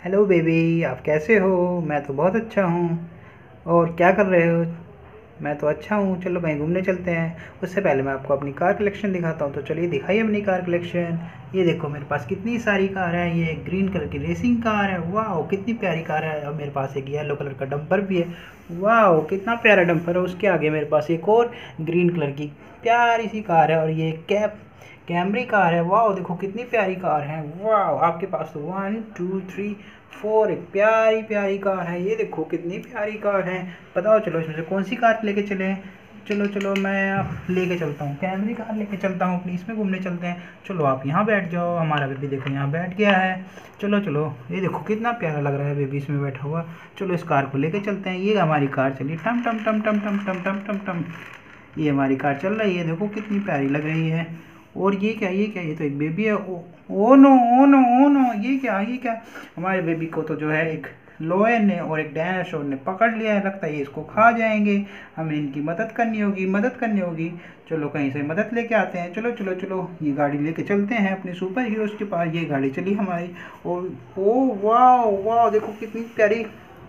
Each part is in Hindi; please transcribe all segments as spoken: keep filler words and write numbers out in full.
हेलो बेबी, आप कैसे हो? मैं तो बहुत अच्छा हूँ। और क्या कर रहे हो? मैं तो अच्छा हूँ। चलो कहीं घूमने चलते हैं। उससे पहले मैं आपको अपनी कार कलेक्शन दिखाता हूँ। तो चलिए दिखाइए अपनी कार कलेक्शन। ये देखो मेरे पास कितनी सारी कार है। ये एक ग्रीन कलर की रेसिंग कार है। वाह कितनी प्यारी कार है। और मेरे पास एक येलो कलर का डंपर भी है। वाह कितना प्यारा डंपर है। उसके आगे मेरे पास एक और ग्रीन कलर की प्यारी सी कार है। और ये कैप कैमरी कार है। वाह देखो कितनी प्यारी कार है। वाह आपके पास तो वन टू थ्री फोर एक प्यारी प्यारी कार है। ये देखो कितनी प्यारी कार है। बताओ चलो इसमें से कौन सी कार लेके चले? चलो चलो मैं आप लेके चलता हूँ, कैमरी कार लेके चलता हूँ अपनी। इसमें घूमने चलते हैं। चलो आप यहाँ बैठ जाओ। हमारा बेबी देखो यहाँ बैठ गया है। चलो चलो ये देखो कितना प्यारा लग रहा है बेबी इसमें बैठा हुआ। चलो इस कार को लेके चलते हैं। ये हमारी कार चली टम टम टम टम टम टम टम टम टम। ये हमारी कार चल रही है। देखो कितनी प्यारी लग रही है। और ये क्या ये क्या ये तो एक बेबी है। Oh oh no oh no oh no ये क्या ये क्या? हमारे बेबी को तो जो है एक लोयन ने और एक डायनासोर ने पकड़ लिया है। लगता है ये इसको खा जाएंगे। हमें इनकी मदद करनी होगी मदद करनी होगी। चलो कहीं से मदद लेके आते हैं। चलो चलो चलो ये गाड़ी लेके चलते हैं अपने सुपर हीरोज के पास। ये गाड़ी चली हमारी। और ओ वाह वाह देखो कितनी प्यारी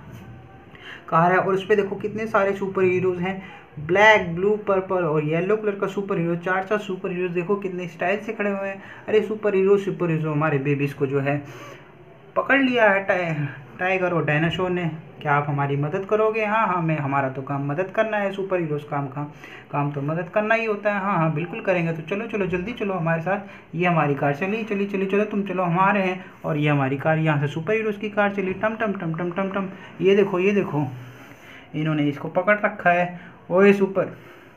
कार है। और उस पर देखो कितने सारे सुपर हीरोज हैं। ब्लैक ब्लू पर्पल और येलो कलर का सुपर हीरो। चार चार सुपर हीरोज देखो कितने स्टाइल से खड़े हुए हैं। अरे सुपर हीरो सुपर हीरो हमारे बेबीज को जो है पकड़ लिया है टाइ टाइगर और डायनासोर ने। क्या आप हमारी मदद करोगे? हाँ हाँ मैं हमारा तो काम मदद करना है। सुपर हीरोज काम का काम तो मदद करना ही होता है। हाँ हाँ बिल्कुल करेंगे। तो चलो चलो जल्दी चलो हमारे साथ। ये हमारी कार चली चली चली चलो तुम चलो हमारे हैं। और ये हमारी कार यहाँ से सुपर हीरोज की कार चली टम टम टम टम टम टम। ये देखो ये देखो इन्होंने इसको पकड़ रखा है। ओए सुपर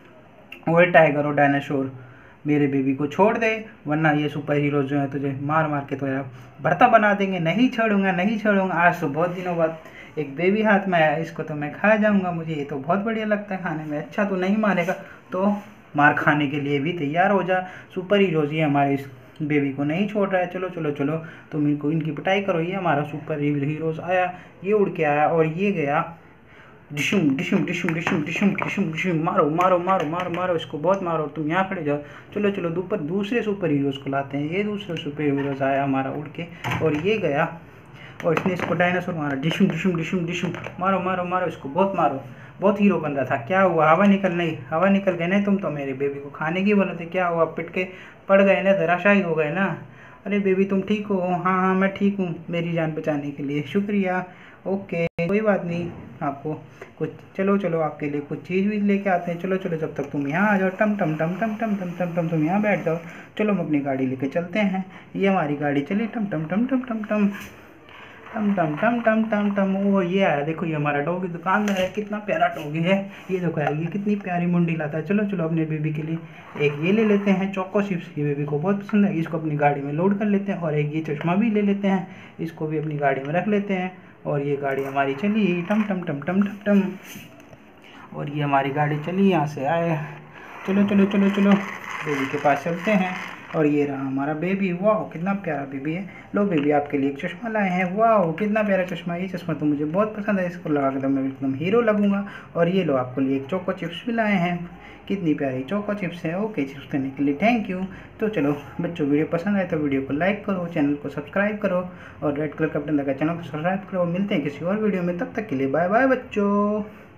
ओए टाइगर और डायनासोर मेरे बेबी को छोड़ दे, वरना ये सुपर हीरो जो है तुझे मार मार के तो यार भरता बना देंगे। नहीं छोड़ूंगा नहीं छोड़ूंगा। आज तो बहुत दिनों बाद एक बेबी हाथ में आया, इसको तो मैं खा जाऊंगा। मुझे ये तो बहुत बढ़िया लगता है खाने में। अच्छा तो नहीं मारेगा तो मार खाने के लिए भी तैयार हो जा। सुपर हीरोज ये हमारे इस बेबी को नहीं छोड़ रहा है। चलो चलो चलो तुम इनको इनकी पिटाई करो। ये हमारा सुपर हीरोज आया, ये उड़ के आया और ये गया डिशुम डिशुम डिशुम डिशुम डिशुम डिशुम डिशुम। मारो मारो मारो मारो मारो इसको बहुत मारो। तुम यहाँ खड़े जाओ। चलो चलो दूपर दूसरे सुपर हीरोज को लाते हैं। ये दूसरे सुपर हीरोज आया हमारा उड़ के और ये गया और इसने इसको डायनासोर मारा। डिशुम डिशुम डिशुम डिशुम। मारो मारो मारो इसको बहुत मारो। बहुत हीरो बन रहा था। क्या हुआ? हवा निकल नहीं हवा निकल गए ना। तुम तो मेरे बेबी को खाने की बोले थे। क्या हुआ? पिट के पड़ गए ना, धराशायी हो गए ना। अरे बेबी तुम ठीक हो? हाँ हाँ मैं ठीक हूँ। मेरी जान बचाने के लिए शुक्रिया। ओके कोई बात नहीं। आपको कुछ चलो चलो आपके लिए कुछ चीज़ भी लेके आते हैं। चलो चलो जब तक तुम यहाँ आ जाओ। टम टम टम टम टम टम टम टम तुम यहाँ बैठ जाओ। चलो हम अपनी गाड़ी लेके चलते हैं। ये हमारी गाड़ी चली टम टम टम टम टम टम टम टम टम टम टम टम। वो ये आया देखो, ये हमारा डॉगी दुकानदार है। कितना प्यारा डॉगी है। ये देखो यार ये कितनी प्यारी मुंडी लाता है। चलो चलो अपने बेबी के लिए एक ये ले लेते हैं चोको चिप्स। ये बेबी को बहुत पसंद है। इसको अपनी गाड़ी में लोड कर लेते हैं। और एक ये चश्मा भी ले लेते हैं, इसको भी अपनी गाड़ी में रख लेते हैं। और ये गाड़ी हमारी चली टम टम टम टम टम टम। और ये हमारी गाड़ी चली यहाँ से आए। चलो चलो चलो चलो बेबी के पास चलते हैं। और ये रहा हमारा बेबी। वाह कितना प्यारा बेबी है। लो बेबी आपके लिए एक चश्मा लाए हैं। वाह कितना प्यारा चश्मा। ये चश्मा तो मुझे बहुत पसंद है। इसको लगा के तो मैं एकदम हीरो लगूंगा। और ये लो आपके लिए एक चोको चिप्स भी लाए हैं। कितनी प्यारी चोको चिप्स है। ओके चिप्स करने के लिए थैंक यू। तो चलो बच्चों वीडियो पसंद आए तो वीडियो को लाइक करो, चैनल को सब्सक्राइब करो और रेड कलर का बटन लगा चैनल को सब्सक्राइब करो। मिलते हैं किसी और वीडियो में, तब तक के लिए बाय बाय बच्चों।